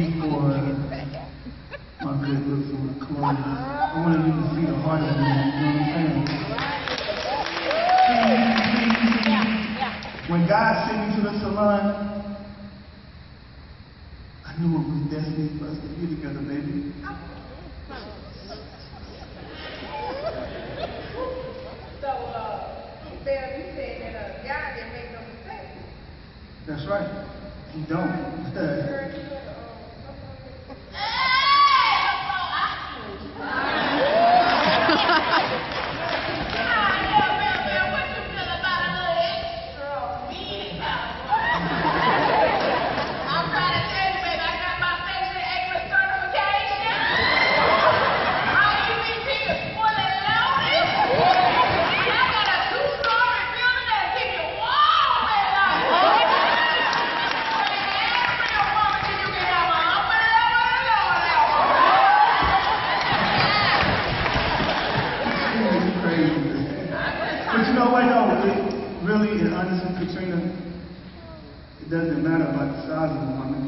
only for my good looks and my clothes. I wanted you to see the heart of me, you know what I'm saying? When God sent me to the salon, I knew it was destiny for us to be together, baby. That's right. He don't. But you know what, though? It really, and honestly, Katrina, it doesn't matter about the size of the woman.